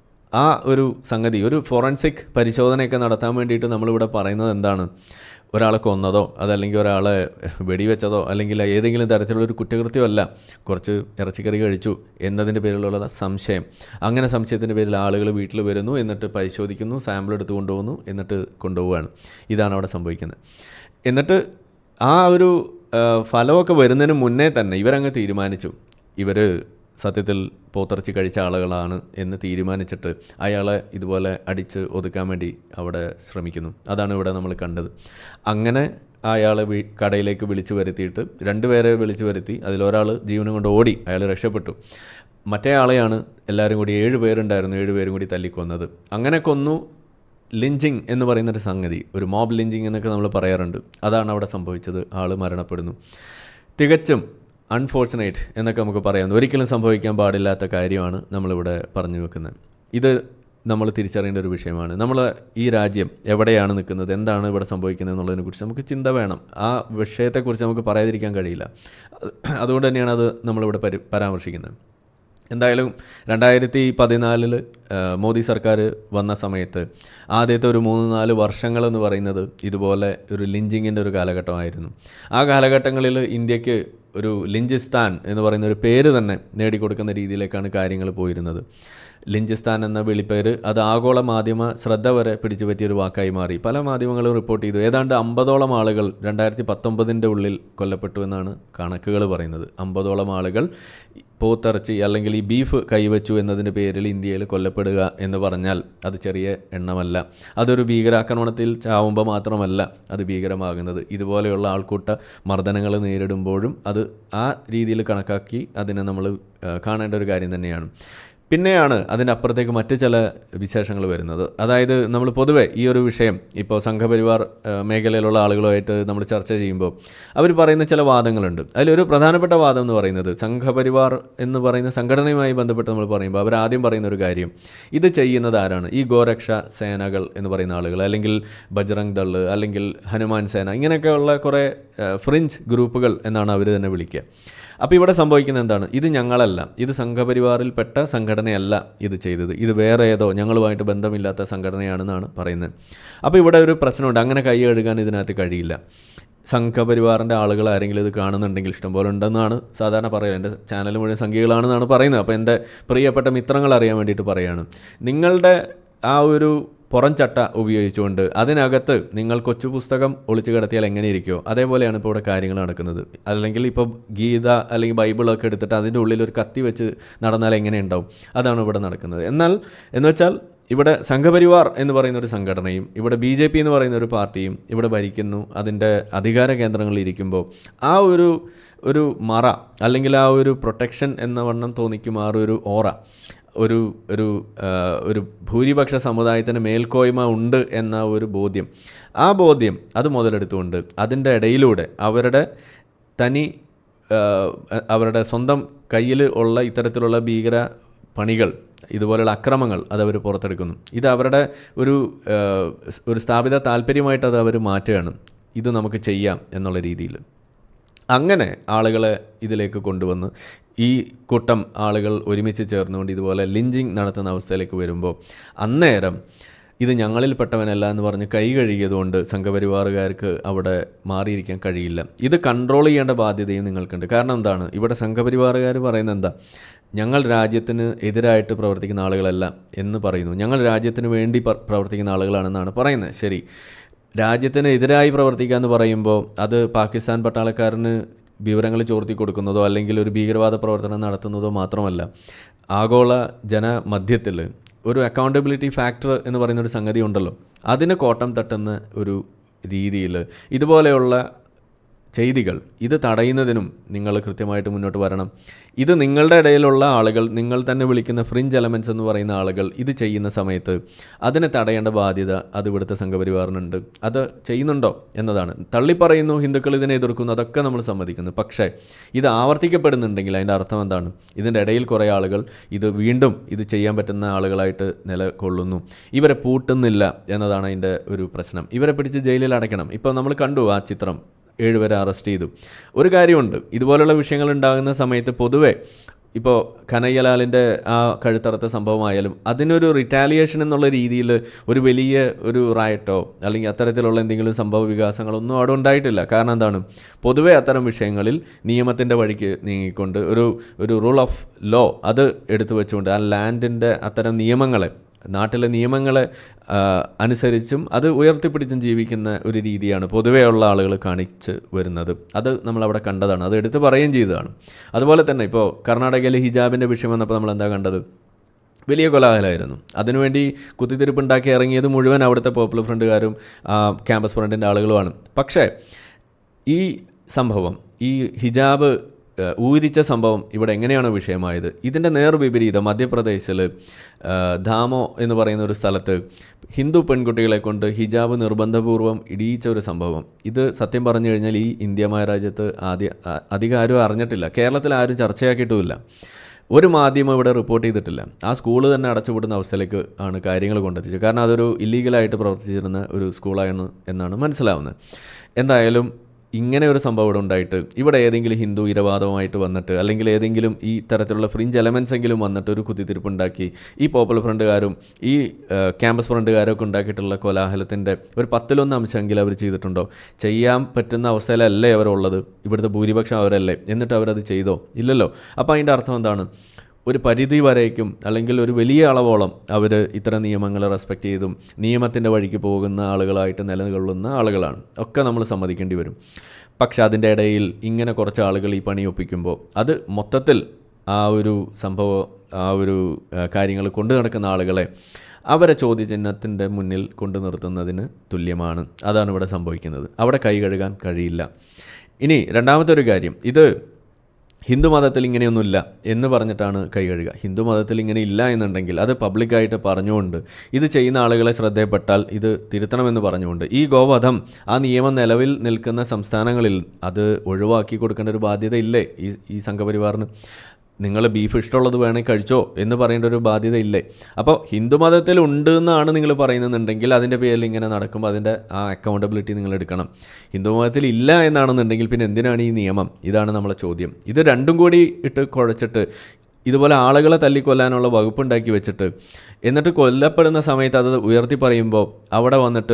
ആ ഒരു സംഗതി, ഒരു ഫോറൻസിക് പരിശോധനയൊക്കെ നടത്താൻ വേണ്ടിയിട്ട് നമ്മളിവിടെ പറയുന്നത് എന്താണ്, ഒരാളെ കൊന്നതോ അതല്ലെങ്കിൽ ഒരാളെ വെടിവെച്ചതോ അല്ലെങ്കിൽ ഏതെങ്കിലും തരത്തിലുള്ളൊരു കുറ്റകൃത്യമല്ല, കുറച്ച് ഇറച്ചിക്കറി കഴിച്ചു എന്നതിൻ്റെ പേരിലുള്ള സംശയം. അങ്ങനെ സംശയത്തിൻ്റെ പേരിൽ ആളുകൾ വീട്ടിൽ വരുന്നു, എന്നിട്ട് പരിശോധിക്കുന്നു, സാമ്പിൾ എടുത്ത് കൊണ്ടുപോകുന്നു, എന്നിട്ട് കൊണ്ടുപോവുകയാണ്. ഇതാണ് അവിടെ സംഭവിക്കുന്നത്. എന്നിട്ട് ആ ഒരു ഫലമൊക്കെ വരുന്നതിന് മുന്നേ തന്നെ ഇവരങ്ങ് തീരുമാനിച്ചു, ഇവർ സത്യത്തിൽ പോത്തിറച്ചി കഴിച്ച ആളുകളാണ് എന്ന് തീരുമാനിച്ചിട്ട് അയാളെ ഇതുപോലെ അടിച്ച് ഒതുക്കാൻ വേണ്ടി അവിടെ ശ്രമിക്കുന്നു. അതാണ് ഇവിടെ നമ്മൾ കണ്ടത്. അങ്ങനെ അയാളെ കടയിലേക്ക് വിളിച്ചു വരുത്തിയിട്ട് 2 പേരെ വിളിച്ചു വരുത്തി. അതിലൊരാൾ ജീവനും കൊണ്ട് ഓടി, അയാൾ രക്ഷപ്പെട്ടു. മറ്റേ ആളെയാണ് എല്ലാവരും കൂടി 7 പേരുണ്ടായിരുന്നു, 7 പേരും കൂടി തല്ലിക്കൊന്നത്. അങ്ങനെ കൊന്നു. ലിഞ്ചിങ് എന്ന് പറയുന്നൊരു സംഗതി, ഒരു മോബ് ലിഞ്ചിങ് എന്നൊക്കെ നമ്മൾ പറയാറുണ്ട്. അതാണ് അവിടെ സംഭവിച്ചത്. ആൾ മരണപ്പെടുന്നു. തികച്ചും അൺഫോർച്ചുനേറ്റ് എന്നൊക്കെ നമുക്ക് പറയാം. ഒരിക്കലും സംഭവിക്കാൻ പാടില്ലാത്ത കാര്യമാണ് നമ്മളിവിടെ പറഞ്ഞു വെക്കുന്നത്. ഇത് നമ്മൾ തിരിച്ചറിയേണ്ട ഒരു വിഷയമാണ്. നമ്മൾ ഈ രാജ്യം എവിടെയാണ് നിൽക്കുന്നത്, എന്താണ് ഇവിടെ സംഭവിക്കുന്നത് എന്നുള്ളതിനെക്കുറിച്ച് നമുക്ക് ചിന്ത വേണം. ആ വിഷയത്തെക്കുറിച്ച് നമുക്ക് പറയാതിരിക്കാൻ കഴിയില്ല. അതുകൊണ്ട് തന്നെയാണ് അത് നമ്മളിവിടെ പരാമർശിക്കുന്നത്. എന്തായാലും 2014 മോദി സർക്കാർ വന്ന സമയത്ത് ആദ്യത്തെ ഒരു 3-4 വർഷങ്ങളെന്ന് പറയുന്നത് ഇതുപോലെ ഒരു ലിഞ്ചിങ്ങിൻ്റെ ഒരു കാലഘട്ടമായിരുന്നു. ആ കാലഘട്ടങ്ങളിൽ ഇന്ത്യക്ക് ഒരു ലിഞ്ചിസ്ഥാൻ എന്ന് പറയുന്ന ഒരു പേര് തന്നെ നേടിക്കൊടുക്കുന്ന രീതിയിലേക്കാണ് കാര്യങ്ങൾ പോയിരുന്നത്. ലിഞ്ചിസ്ഥാൻ എന്ന വിളിപ്പേര് അത് ആഗോള മാധ്യമ ശ്രദ്ധ വരെ പിടിച്ചു പറ്റിയൊരു വാക്കായി മാറി. പല മാധ്യമങ്ങളും റിപ്പോർട്ട് ചെയ്തു. ഏതാണ്ട് 50ഓളം ആളുകൾ 2019 ഉള്ളിൽ കൊല്ലപ്പെട്ടു എന്നാണ് കണക്കുകൾ പറയുന്നത്. 50ഓളം ആളുകൾ പോത്തിറച്ചി അല്ലെങ്കിൽ ഈ ബീഫ് കൈവച്ചു എന്നതിൻ്റെ പേരിൽ ഇന്ത്യയിൽ കൊല്ലപ്പെടുക എന്ന് പറഞ്ഞാൽ അത് ചെറിയ എണ്ണമല്ല. അതൊരു ഭീകരാക്രമണത്തിൽ ചാവുമ്പോൾ മാത്രമല്ല അത് ഭീകരമാകുന്നത്. ഇതുപോലെയുള്ള ആൾക്കൂട്ട മർദ്ദനങ്ങൾ നേരിടുമ്പോഴും അത് ആ രീതിയിൽ കണക്കാക്കി അതിനെ നമ്മൾ കാണേണ്ട ഒരു കാര്യം തന്നെയാണ്. പിന്നെയാണ് അതിനപ്പുറത്തേക്ക് മറ്റ് ചില വിശേഷങ്ങൾ വരുന്നത്. അതായത് നമ്മൾ പൊതുവെ ഈ ഒരു വിഷയം ഇപ്പോൾ സംഘപരിവാർ മേഖലയിലുള്ള ആളുകളുമായിട്ട് നമ്മൾ ചർച്ച ചെയ്യുമ്പോൾ അവർ പറയുന്ന ചില വാദങ്ങളുണ്ട്. അതിലൊരു പ്രധാനപ്പെട്ട വാദം എന്ന് പറയുന്നത് സംഘപരിവാർ എന്ന് പറയുന്ന സംഘടനയുമായി ബന്ധപ്പെട്ട് നമ്മൾ പറയുമ്പോൾ അവർ ആദ്യം പറയുന്ന ഒരു കാര്യം, ഇത് ചെയ്യുന്നത് ആരാണ്? ഈ ഗോരക്ഷ സേനകൾ എന്ന് പറയുന്ന ആളുകൾ, അല്ലെങ്കിൽ ബജ്റംഗ് ദൾ, അല്ലെങ്കിൽ ഹനുമാൻ സേന, ഇങ്ങനെയൊക്കെയുള്ള കുറേ ഫ്രിഞ്ച് ഗ്രൂപ്പുകൾ എന്നാണ് അവർ തന്നെ വിളിക്കുക. അപ്പോൾ ഇവിടെ സംഭവിക്കുന്നത് എന്താണ്? ഇത് ഞങ്ങളല്ല, ഇത് സംഘപരിവാറിൽപ്പെട്ട സംഘടനയല്ല ഇത് ചെയ്തത്, ഇത് വേറെ ഏതോ ഞങ്ങളുമായിട്ട് ബന്ധമില്ലാത്ത സംഘടനയാണെന്നാണ് പറയുന്നത്. അപ്പോൾ ഇവിടെ ഒരു പ്രശ്നമുണ്ട്. അങ്ങനെ കൈ കഴുകാൻ ഇതിനകത്ത് കഴിയില്ല. സംഘപരിവാറിൻ്റെ ആളുകൾ ആരെങ്കിലും ഇത് കാണുന്നുണ്ടെങ്കിൽ ഇഷ്ടംപോലെ ഉണ്ടെന്നാണ് സാധാരണ പറയുക. എൻ്റെ ചാനൽ മുഴുവൻ സംഖ്യകളാണെന്നാണ് പറയുന്നത്. അപ്പോൾ എൻ്റെ പ്രിയപ്പെട്ട മിത്രങ്ങൾ അറിയാൻ വേണ്ടിയിട്ട് പറയുകയാണ്, നിങ്ങളുടെ ആ ഒരു പുറംചട്ട ഉപയോഗിച്ചുകൊണ്ട് അതിനകത്ത് നിങ്ങൾ കൊച്ചു പുസ്തകം ഒളിച്ചു കിടത്തിയാൽ എങ്ങനെ ഇരിക്കുമോ അതേപോലെയാണ് ഇപ്പോൾ ഇവിടെ കാര്യങ്ങൾ നടക്കുന്നത്. അല്ലെങ്കിൽ ഇപ്പോൾ ഗീത അല്ലെങ്കിൽ ബൈബിളൊക്കെ എടുത്തിട്ട് അതിൻ്റെ ഉള്ളിൽ ഒരു കത്തി വെച്ച് നടന്നാൽ എങ്ങനെ ഉണ്ടാവും? അതാണ് ഇവിടെ നടക്കുന്നത്. എന്ന് വെച്ചാൽ ഇവിടെ സംഘപരിവാർ എന്ന് പറയുന്ന ഒരു സംഘടനയും ഇവിടെ BJP എന്ന് പറയുന്ന ഒരു പാർട്ടിയും ഇവിടെ ഭരിക്കുന്നു, അതിൻ്റെ അധികാര കേന്ദ്രങ്ങളിൽ ഇരിക്കുമ്പോൾ ആ ഒരു മറ അല്ലെങ്കിൽ ആ ഒരു പ്രൊട്ടക്ഷൻ എന്ന വണ്ണം തോന്നിക്കും ആ ഒരു ഓറ, ഒരു ഭൂരിപക്ഷ സമുദായത്തിന് മേൽക്കോയ്മ ഉണ്ട് എന്ന ഒരു ബോധ്യം, ആ ബോധ്യം അത് മുതലെടുത്തുകൊണ്ട് അതിൻ്റെ ഇടയിലൂടെ അവരുടെ സ്വന്തം കയ്യിൽ ഉള്ള ഇത്തരത്തിലുള്ള ഭീകര പണികൾ, ഇതുപോലെയുള്ള അക്രമങ്ങൾ അതവർ പുറത്തെടുക്കുന്നു. ഇത് അവരുടെ ഒരു സ്ഥാപിത താല്പര്യമായിട്ട് അത് അവർ മാറ്റുകയാണ്. ഇത് നമുക്ക് ചെയ്യാം എന്നുള്ള രീതിയിൽ. അങ്ങനെ ആളുകളെ ഇതിലേക്ക് കൊണ്ടുവന്ന് ഈ കൂട്ടം ആളുകൾ ഒരുമിച്ച് ചേർന്നുകൊണ്ട് ഇതുപോലെ ലിഞ്ചിങ് നടത്തുന്ന അവസ്ഥയിലേക്ക് വരുമ്പോൾ അന്നേരം ഇത് ഞങ്ങളിൽപ്പെട്ടവനല്ല എന്ന് പറഞ്ഞ് കൈ കഴുകിയതുകൊണ്ട് സംഘപരിവാറുകാർക്ക് അവിടെ മാറിയിരിക്കാൻ കഴിയില്ല. ഇത് കൺട്രോൾ ചെയ്യേണ്ട ബാധ്യതയും നിങ്ങൾക്കുണ്ട്. കാരണം എന്താണ്? ഇവിടെ സംഘപരിവാറുകാർ പറയുന്നത് എന്താ? ഞങ്ങൾ രാജ്യത്തിന് എതിരായിട്ട് പ്രവർത്തിക്കുന്ന ആളുകളല്ല എന്ന് പറയുന്നു. ഞങ്ങൾ രാജ്യത്തിന് വേണ്ടി പ്രവർത്തിക്കുന്ന ആളുകളാണെന്നാണ് പറയുന്നത്. ശരി, രാജ്യത്തിന് എതിരായി പ്രവർത്തിക്കുക എന്ന് പറയുമ്പോൾ അത് പാകിസ്ഥാൻ പട്ടാളക്കാരന് വിവരങ്ങൾ ചോർത്തി കൊടുക്കുന്നതോ അല്ലെങ്കിൽ ഒരു ഭീകരവാദ പ്രവർത്തനം നടത്തുന്നതോ മാത്രമല്ല, ആഗോള ജനമധ്യത്തിൽ ഒരു അക്കൗണ്ടബിലിറ്റി ഫാക്ടർ എന്ന് പറയുന്നൊരു സംഗതി ഉണ്ടല്ലോ, അതിന് കോട്ടം തട്ടുന്ന ഒരു രീതിയിൽ ഇതുപോലെയുള്ള ചെയ്തികൾ ഇത് തടയുന്നതിനും നിങ്ങൾ കൃത്യമായിട്ട് മുന്നോട്ട് വരണം. ഇത് നിങ്ങളുടെ ഇടയിലുള്ള ആളുകൾ, നിങ്ങൾ തന്നെ വിളിക്കുന്ന ഫ്രിഞ്ച് എലമെൻറ്റ്സ് എന്ന് പറയുന്ന ആളുകൾ ഇത് ചെയ്യുന്ന സമയത്ത് അതിനെ തടയേണ്ട ബാധ്യത അത് ഇവിടുത്തെ സംഘപരിവാറിനുണ്ട്. അത് ചെയ്യുന്നുണ്ടോ എന്നതാണ്. തള്ളിപ്പറയുന്നു, ഹിന്ദുക്കൾ ഇതിനെ എതിർക്കുന്നു, അതൊക്കെ നമ്മൾ സമ്മതിക്കുന്നു. പക്ഷേ ഇത് ആവർത്തിക്കപ്പെടുന്നുണ്ടെങ്കിൽ അതിൻ്റെ അർത്ഥം എന്താണ്? ഇതിൻ്റെ ഇടയിൽ കുറേ ആളുകൾ വീണ്ടും ഇത് ചെയ്യാൻ പറ്റുന്ന ആളുകളായിട്ട് നിലകൊള്ളുന്നു. ഇവരെ പൂട്ടുന്നില്ല എന്നതാണ് അതിൻ്റെ ഒരു പ്രശ്നം. ഇവരെ പിടിച്ച് ജയിലിൽ അടയ്ക്കണം. ഇപ്പോൾ നമ്മൾ കണ്ടു ആ ചിത്രം, 7 പേരെ അറസ്റ്റ് ചെയ്തു. ഒരു കാര്യമുണ്ട്, ഇതുപോലുള്ള വിഷയങ്ങൾ ഉണ്ടാകുന്ന സമയത്ത് പൊതുവെ ഇപ്പോൾ കനയ്യലാലിൻ്റെ ആ കഴുത്തറത്ത സംഭവമായാലും അതിനൊരു റിറ്റാലിയേഷൻ എന്നുള്ള രീതിയിൽ ഒരു വലിയ ഒരു റയറ്റോ അല്ലെങ്കിൽ അത്തരത്തിലുള്ള എന്തെങ്കിലും സംഭവ വികാസങ്ങളൊന്നും അവിടെ ഉണ്ടായിട്ടില്ല. കാരണം എന്താണ്? പൊതുവെ അത്തരം വിഷയങ്ങളിൽ നിയമത്തിൻ്റെ വഴിക്ക് നീങ്ങിക്കൊണ്ട് ഒരു റൂൾ ഓഫ് ലോ അത് എടുത്തു വെച്ചുകൊണ്ട് ആ ലാൻഡിൻ്റെ അത്തരം നിയമങ്ങളെ, നാട്ടിലെ നിയമങ്ങളെ അനുസരിച്ചും അത് ഉയർത്തിപ്പിടിച്ചും ജീവിക്കുന്ന ഒരു രീതിയാണ് പൊതുവെയുള്ള ആളുകൾ കാണിച്ച് വരുന്നത്. അത് നമ്മളവിടെ കണ്ടതാണ്, അത് എടുത്ത് പറയുകയും ചെയ്തതാണ്. അതുപോലെ തന്നെ ഇപ്പോൾ കർണാടകയിലെ ഹിജാബിൻ്റെ വിഷയം വന്നപ്പോൾ നമ്മൾ എന്താ കണ്ടത്? വലിയ കോലാഹലമായിരുന്നു. അതിനുവേണ്ടി കുത്തിത്തിരിപ്പുണ്ടാക്കി ഇറങ്ങിയത് മുഴുവൻ അവിടുത്തെ പോപ്പുലർ ഫ്രണ്ടുകാരും ക്യാമ്പസ് ഫ്രണ്ടിൻ്റെ ആളുകളുമാണ്. പക്ഷേ ഈ സംഭവം, ഈ ഹിജാബ് ഊരിച്ച സംഭവം ഇവിടെ എങ്ങനെയാണ് വിഷയമായത്? ഇതിൻ്റെ നേർവിപരീതം മധ്യപ്രദേശിൽ ധാമോ എന്ന് പറയുന്ന ഒരു സ്ഥലത്ത് ഹിന്ദു പെൺകുട്ടികളെ കൊണ്ട് ഹിജാബ് നിർബന്ധപൂർവ്വം ഇടിയിച്ച ഒരു സംഭവം. ഇത് സത്യം പറഞ്ഞു കഴിഞ്ഞാൽ ഈ ഇന്ത്യ മഹാരാജ്യത്ത് അധികം ആരും അറിഞ്ഞിട്ടില്ല. കേരളത്തിൽ ആരും ചർച്ചയാക്കിയിട്ടുമില്ല. ഒരു മാധ്യമം ഇവിടെ റിപ്പോർട്ട് ചെയ്തിട്ടില്ല. ആ സ്കൂൾ തന്നെ അടച്ചുപൂട്ടുന്ന അവസ്ഥയിലേക്ക് ആണ് കാര്യങ്ങൾ കൊണ്ടെത്തിച്ചത്. കാരണം അതൊരു ഇല്ലീഗലായിട്ട് പ്രവർത്തിച്ചിരുന്ന ഒരു സ്കൂളാണ് എന്നാണ് മനസ്സിലാവുന്നത്. എന്തായാലും ഇങ്ങനെ ഒരു സംഭവം ഇവിടെ ഉണ്ടായിട്ട് ഇവിടെ ഏതെങ്കിലും ഹിന്ദു ഇരവാദമായിട്ട് വന്നിട്ട് അല്ലെങ്കിൽ ഏതെങ്കിലും ഈ തരത്തിലുള്ള ഫ്രിഞ്ച് എലമെൻസ് എങ്കിലും വന്നിട്ട് ഒരു കുത്തിത്തിരിപ്പുണ്ടാക്കി ഈ പോപ്പുലർ ഫ്രണ്ടുകാരും ഈ ക്യാമ്പസ് ഫ്രണ്ടുകാരും ഒക്കെ ഉണ്ടാക്കിയിട്ടുള്ള കോലാഹലത്തിൻ്റെ ഒരു 10-1 അംശമെങ്കിലും അവർ ചെയ്തിട്ടുണ്ടോ? ചെയ്യാൻ പറ്റുന്ന അവസ്ഥയിലല്ലേ അവരുള്ളത്? ഇവിടുത്തെ ഭൂരിപക്ഷം അവരല്ലേ? എന്നിട്ട് അവരത് ചെയ്തോ? ഇല്ലല്ലോ. അപ്പോൾ അതിൻ്റെ അർത്ഥം എന്താണ്? ഒരു പരിധി വരേക്കും അല്ലെങ്കിൽ ഒരു വലിയ അളവോളം അവർ ഇത്തരം നിയമങ്ങൾ റെസ്പെക്റ്റ് ചെയ്തും നിയമത്തിൻ്റെ വഴിക്ക് പോകുന്ന ആളുകളായിട്ട് നിലകൊള്ളുന്ന ആളുകളാണ്. ഒക്കെ നമ്മൾ സമ്മതിക്കേണ്ടി വരും. പക്ഷെ അതിൻ്റെ ഇടയിൽ ഇങ്ങനെ കുറച്ച് ആളുകൾ ഈ പണി ഒപ്പിക്കുമ്പോൾ അത് മൊത്തത്തിൽ ആ ഒരു സംഭവം, ആ ഒരു കാര്യങ്ങൾ കൊണ്ടു നടക്കുന്ന ആളുകളെ അവരെ ചോദ്യചിഹ്നത്തിൻ്റെ മുന്നിൽ കൊണ്ടു നിർത്തുന്നതിന് തുല്യമാണ്. അതാണ് ഇവിടെ സംഭവിക്കുന്നത്. അവിടെ കൈ കഴുകാൻ കഴിയില്ല. ഇനി രണ്ടാമത്തെ ഒരു കാര്യം, ഇത് ഹിന്ദുമതത്തിൽ ഇങ്ങനെയൊന്നുമില്ല എന്ന് പറഞ്ഞിട്ടാണ് കൈ കഴുകുക. ഹിന്ദുമതത്തിൽ ഇങ്ങനെ ഇല്ല എന്നുണ്ടെങ്കിൽ അത് പബ്ലിക്കായിട്ട് പറഞ്ഞുകൊണ്ട് ഇത് ചെയ്യുന്ന ആളുകളെ ശ്രദ്ധയപ്പെട്ടാൽ ഇത് തിരുത്തണമെന്ന് പറഞ്ഞുകൊണ്ട് ഈ ഗോവധം ആ നിയമം നിലവിൽ നിൽക്കുന്ന സംസ്ഥാനങ്ങളിൽ അത് ഒഴിവാക്കി കൊടുക്കേണ്ട ഒരു ബാധ്യത ഇല്ലേ ഈ സംഘപരിവാറിന്? നിങ്ങൾ ബീഫ് ഇഷ്ടമുള്ളത് വേണമെങ്കിൽ കഴിച്ചോ എന്ന് പറയേണ്ട ഒരു ബാധ്യത ഇല്ലേ? അപ്പോൾ ഹിന്ദുമതത്തിൽ ഉണ്ട് എന്നാണ് നിങ്ങൾ പറയുന്നുണ്ടെങ്കിൽ അതിൻ്റെ പേരിൽ ഇങ്ങനെ നടക്കുമ്പോൾ അതിൻ്റെ ആ അക്കൗണ്ടബിലിറ്റി നിങ്ങൾ എടുക്കണം. ഹിന്ദുമതത്തിൽ ഇല്ല എന്നാണെന്നുണ്ടെങ്കിൽ പിന്നെ എന്തിനാണ് ഈ നിയമം? ഇതാണ് നമ്മളെ ചോദ്യം. ഇത് രണ്ടും കൂടി ഇട്ട് കുഴച്ചിട്ട് ഇതുപോലെ ആളുകളെ തല്ലിക്കൊല്ലാനുള്ള വകുപ്പുണ്ടാക്കി വെച്ചിട്ട് എന്നിട്ട് കൊല്ലപ്പെടുന്ന സമയത്ത് അത് ഉയർത്തി പറയുമ്പോൾ അവിടെ വന്നിട്ട്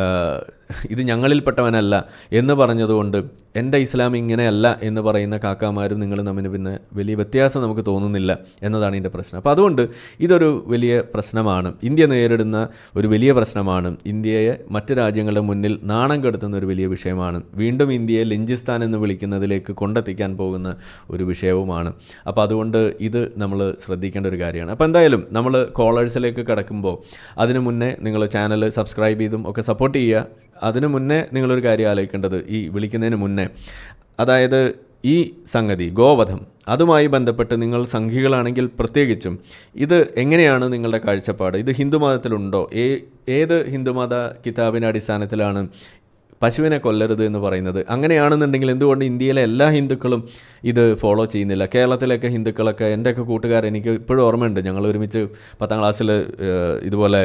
ഇത് ഞങ്ങളിൽപ്പെട്ടവനല്ല എന്ന് പറഞ്ഞതുകൊണ്ട് എൻ്റെ ഇസ്ലാം ഇങ്ങനെയല്ല എന്ന് പറയുന്ന കാക്കാമാരും നിങ്ങളും തമ്മിൽ പിന്നെ വലിയ വ്യത്യാസം നമുക്ക് തോന്നുന്നില്ല എന്നതാണ് ഇതിൻ്റെ പ്രശ്നം. അപ്പോൾ അതുകൊണ്ട് ഇതൊരു വലിയ പ്രശ്നമാണ്. ഇന്ത്യ നേരിടുന്ന ഒരു വലിയ പ്രശ്നമാണ്. ഇന്ത്യയെ മറ്റ് രാജ്യങ്ങളുടെ മുന്നിൽ നാണം കെടുത്തുന്ന ഒരു വലിയ വിഷയമാണ്. വീണ്ടും ഇന്ത്യയെ ലിഞ്ചിസ്ഥാൻ എന്ന് വിളിക്കുന്നതിലേക്ക് കൊണ്ടെത്തിക്കാൻ പോകുന്ന ഒരു വിഷയവുമാണ്. അപ്പോൾ അതുകൊണ്ട് ഇത് നമ്മൾ ശ്രദ്ധിക്കേണ്ട ഒരു കാര്യമാണ്. അപ്പോൾ എന്തായാലും നമ്മൾ കോളേഴ്സിലേക്ക് കിടക്കുമ്പോൾ അതിനു മുന്നേ നിങ്ങൾ ചാനൽ സബ്സ്ക്രൈബ് ചെയ്തും ഒക്കെ സപ്പോർട്ട് ചെയ്യുക. അതിനു മുന്നേ നിങ്ങളൊരു കാര്യം ആലോചിക്കേണ്ടത്, ഈ വിളിക്കുന്നതിന് മുന്നേ, അതായത് ഈ സംഗതി ഗോവധം അതുമായി ബന്ധപ്പെട്ട് നിങ്ങൾ സംഘികളാണെങ്കിൽ പ്രത്യേകിച്ചും ഇത് എങ്ങനെയാണ് നിങ്ങളുടെ കാഴ്ചപ്പാട്? ഇത് ഹിന്ദുമതത്തിലുണ്ടോ? ഏത് ഹിന്ദുമത കിതാബിൻ്റെ അടിസ്ഥാനത്തിലാണ് പശുവിനെ കൊല്ലരുത് എന്ന് പറയുന്നത്? അങ്ങനെയാണെന്നുണ്ടെങ്കിൽ എന്തുകൊണ്ട് ഇന്ത്യയിലെ എല്ലാ ഹിന്ദുക്കളും ഇത് ഫോളോ ചെയ്യുന്നില്ല? കേരളത്തിലൊക്കെ ഹിന്ദുക്കളൊക്കെ, എൻ്റെയൊക്കെ കൂട്ടുകാർ, എനിക്ക് ഇപ്പോഴും ഓർമ്മയുണ്ട്, ഞങ്ങൾ ഒരുമിച്ച് 10ാം ക്ലാസ്സിൽ ഇതുപോലെ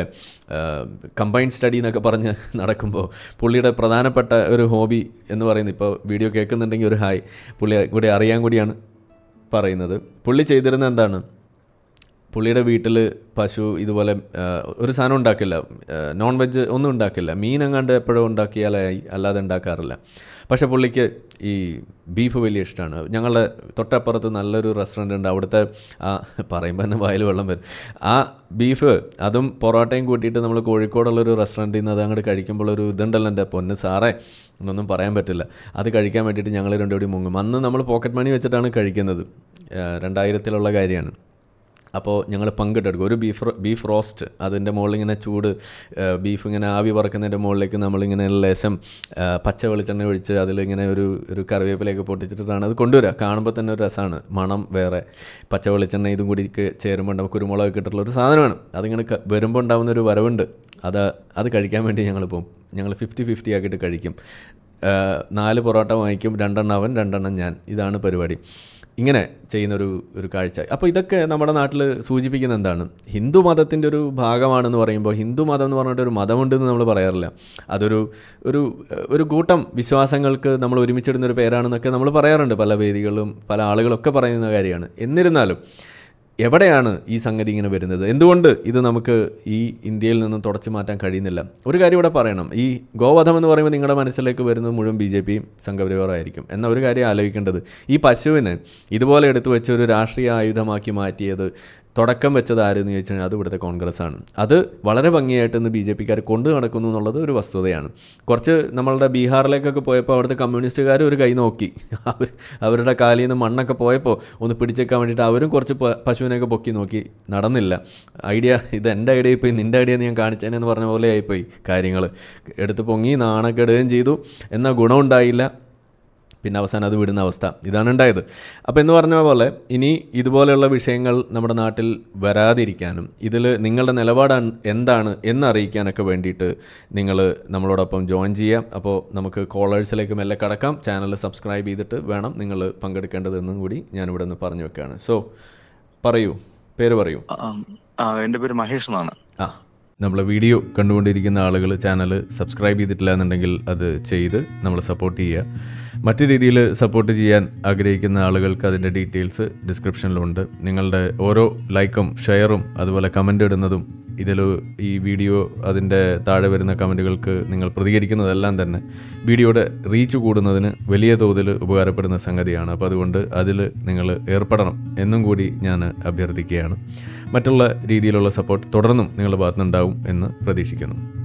കമ്പൈൻഡ് സ്റ്റഡി എന്നൊക്കെ പറഞ്ഞ് നടക്കുമ്പോൾ പുള്ളിയുടെ പ്രധാനപ്പെട്ട ഒരു ഹോബി എന്ന് പറയുന്നത്, ഇപ്പോൾ വീഡിയോ കേൾക്കുന്നുണ്ടെങ്കിൽ ഒരു ഹായ്, പുള്ളി കൂടി അറിയാൻ കൂടിയാണ് പറയുന്നത്. പുള്ളി ചെയ്തിരുന്നത് എന്താണ്? പുള്ളിയുടെ വീട്ടിൽ പശു ഇതുപോലെ ഒരു സാധനം ഉണ്ടാക്കില്ല, നോൺ വെജ് ഒന്നും ഉണ്ടാക്കില്ല, മീനെങ്ങാണ്ട് എപ്പോഴും ഉണ്ടാക്കിയാലായി, അല്ലാതെ ഉണ്ടാക്കാറില്ല. പക്ഷേ പുള്ളിക്ക് ഈ ബീഫ് വലിയ ഇഷ്ടമാണ്. ഞങ്ങളുടെ തൊട്ടപ്പുറത്ത് നല്ലൊരു റെസ്റ്റോറൻ്റ് ഉണ്ട്, അവിടുത്തെ പറയുമ്പോൾ തന്നെ വായിൽ വെള്ളം വരും. ആ ബീഫ് അതും പൊറോട്ടയും കൂട്ടിയിട്ട് നമ്മൾ കോഴിക്കോടുള്ളൊരു റെസ്റ്റോറൻറ്റിൽ നിന്ന് അത് അങ്ങോട്ട് കഴിക്കുമ്പോൾ ഒരു ഇതുണ്ടല്ലോ, എൻ്റെ പൊന്ന് സാറേ, എന്നൊന്നും പറയാൻ പറ്റില്ല. അത് കഴിക്കാൻ വേണ്ടിയിട്ട് ഞങ്ങൾ രണ്ടുകൂടി മുങ്ങും. അന്ന് നമ്മൾ പോക്കറ്റ് മണി വെച്ചിട്ടാണ് കഴിക്കുന്നത്. 2000-ലുള്ള കാര്യമാണ്. അപ്പോൾ ഞങ്ങൾ പങ്കിട്ടെടുക്കും. ഒരു ബീഫ് റോസ്റ്റ്, അതിൻ്റെ മുകളിൽ ഇങ്ങനെ ചൂട് ബീഫ് ഇങ്ങനെ ആവി പറക്കുന്നതിൻ്റെ മുകളിലേക്ക് നമ്മളിങ്ങനെ ലേശം പച്ച വെളിച്ചെണ്ണ ഒഴിച്ച് അതിലിങ്ങനെ ഒരു കറിവേപ്പിലയൊക്കെ പൊട്ടിച്ചിട്ടാണ് അത് കൊണ്ടുവരിക. കാണുമ്പോൾ തന്നെ ഒരു രസമാണ്, മണം വേറെ. പച്ച വെളിച്ചെണ്ണ ഇതും കൂടി ചേരുമ്പോൾ നമുക്ക് കുരുമുളകൊക്കെ ഇട്ടിട്ടുള്ള ഒരു സാധനമാണ്. അതിങ്ങനെ വരുമ്പോൾ ഉണ്ടാകുന്നൊരു വരവുണ്ട്. അത് കഴിക്കാൻ വേണ്ടി ഞങ്ങൾ പോകും. ഞങ്ങൾ 50-50 ആക്കിയിട്ട് കഴിക്കും. 4 പൊറോട്ട വാങ്ങിക്കും, 2 എണ്ണം അവൻ, 2 എണ്ണം ഞാൻ. ഇതാണ് പരിപാടി. ഇങ്ങനെ ചെയ്യുന്നൊരു കാഴ്ച. അപ്പോൾ ഇതൊക്കെ നമ്മുടെ നാട്ടിൽ സൂചിപ്പിക്കുന്ന എന്താണ്? ഹിന്ദു മതത്തിൻ്റെ ഒരു ഭാഗമാണെന്ന് പറയുമ്പോൾ, ഹിന്ദു മതം എന്ന് പറഞ്ഞിട്ട് ഒരു മതമുണ്ടെന്ന് നമ്മൾ പറയാറില്ല. അതൊരു കൂട്ടം വിശ്വാസങ്ങൾക്ക് നമ്മൾ ഒരുമിച്ചിടുന്നൊരു പേരാണെന്നൊക്കെ നമ്മൾ പറയാറുണ്ട്. പല വേദികളിലും പല ആളുകളൊക്കെ പറയുന്ന കാര്യമാണ്. എന്നിരുന്നാലും എവിടെയാണ് ഈ സംഗതി ഇങ്ങനെ വരുന്നത്? എന്തുകൊണ്ട് ഇത് നമുക്ക് ഈ ഇന്ത്യയിൽ നിന്നും തുടച്ചു മാറ്റാൻ കഴിയുന്നില്ല? ഒരു കാര്യം ഇവിടെ പറയണം. ഈ ഗോവധം എന്ന് പറയുമ്പോൾ നിങ്ങളുടെ മനസ്സിലേക്ക് വരുന്നത് മുഴുവൻ BJP സംഘപരിവാറായിരിക്കും. എന്നാൽ ഒരു കാര്യം ആലോചിക്കേണ്ടത്, ഈ പശുവിനെ ഇതുപോലെ എടുത്തു വെച്ച് ഒരു രാഷ്ട്രീയ ആയുധമാക്കി മാറ്റിയത്, തുടക്കം വെച്ചത് ആരെന്ന് ചോദിച്ചു കഴിഞ്ഞാൽ അത് ഇവിടുത്തെ കോൺഗ്രസ്സാണ്. അത് വളരെ ഭംഗിയായിട്ട് ഇന്ന് BJPക്കാർ കൊണ്ടു നടക്കുന്നു എന്നുള്ളത് ഒരു വസ്തുതയാണ്. കുറച്ച് നമ്മളുടെ ബീഹാറിലേക്കൊക്കെ പോയപ്പോൾ അവിടുത്തെ കമ്മ്യൂണിസ്റ്റുകാർ ഒരു കൈ നോക്കി, അവരുടെ കാലിൽ നിന്ന് മണ്ണൊക്കെ പോയപ്പോൾ ഒന്ന് പിടിച്ചേക്കാൻ വേണ്ടിയിട്ട് അവരും കുറച്ച് പശുവിനെയൊക്കെ പൊക്കി നോക്കി. നടന്നില്ല. ഇത് എൻ്റെ ഐഡിയ പോയി, നിൻ്റെ ഐഡിയ ഞാൻ കാണിച്ചേനെന്ന് പറഞ്ഞ പോലെ ആയിപ്പോയി കാര്യങ്ങൾ. എടുത്ത് പൊങ്ങി നാണക്കെടുകയും ചെയ്തു. എന്നാൽ ഗുണമുണ്ടായില്ല. പിന്നെ അവസാനം അത് വിടുന്ന അവസ്ഥ ഇതാണ് ഉണ്ടായത്. അപ്പോൾ എന്ന് പറഞ്ഞ പോലെ ഇനി ഇതുപോലെയുള്ള വിഷയങ്ങൾ നമ്മുടെ നാട്ടിൽ വരാതിരിക്കാനും ഇതിൽ നിങ്ങളുടെ നിലപാട് എന്താണ് എന്നറിയിക്കാനൊക്കെ വേണ്ടിയിട്ട് നിങ്ങൾ നമ്മളോടൊപ്പം ജോയിൻ ചെയ്യാം. അപ്പോൾ നമുക്ക് കോളേഴ്സിലേക്ക് മെല്ലെ കടക്കാം. ചാനൽ സബ്സ്ക്രൈബ് ചെയ്തിട്ട് വേണം നിങ്ങൾ പങ്കെടുക്കേണ്ടതെന്നും കൂടി ഞാനിവിടെ നിന്ന് പറഞ്ഞു വെക്കുകയാണ്. സോ പറയൂ, പേര് പറയൂ. എൻ്റെ പേര് മഹേഷ് എന്നാണ്. നമ്മളെ വീഡിയോ കണ്ടുകൊണ്ടിരിക്കുന്ന ആളുകൾ ചാനൽ സബ്സ്ക്രൈബ് ചെയ്തിട്ടില്ല എന്നുണ്ടെങ്കിൽ അത് ചെയ്ത് നമ്മൾ സപ്പോർട്ട് ചെയ്യുക. മറ്റു രീതിയിൽ സപ്പോർട്ട് ചെയ്യാൻ ആഗ്രഹിക്കുന്ന ആളുകൾക്ക് അതിൻ്റെ ഡീറ്റെയിൽസ് ഡിസ്ക്രിപ്ഷനിലുണ്ട്. നിങ്ങളുടെ ഓരോ ലൈക്കും ഷെയറും അതുപോലെ കമൻ്റ് ഇടുന്നതും ഇതിൽ ഈ വീഡിയോ അതിൻ്റെ താഴെ വരുന്ന കമൻറ്റുകൾക്ക് നിങ്ങൾ പ്രതികരിക്കുന്നതെല്ലാം തന്നെ വീഡിയോയുടെ റീച്ച് കൂടുന്നതിന് വലിയ തോതിൽ ഉപകാരപ്പെടുന്ന സംഗതിയാണ്. അപ്പോൾ അതുകൊണ്ട് അതിൽ നിങ്ങൾ ഏർപ്പെടണം എന്നും കൂടി ഞാൻ അഭ്യർത്ഥിക്കുകയാണ്. മറ്റുള്ള രീതിയിലുള്ള സപ്പോർട്ട് തുടർന്നും നിങ്ങളുടെ ഭാഗത്തുനിന്നുണ്ടാവും എന്ന് പ്രതീക്ഷിക്കുന്നു.